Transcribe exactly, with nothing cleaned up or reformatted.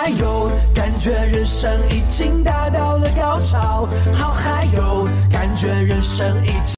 嗨哟，感觉人生已经达到了高潮，好嗨哟，感觉人生已经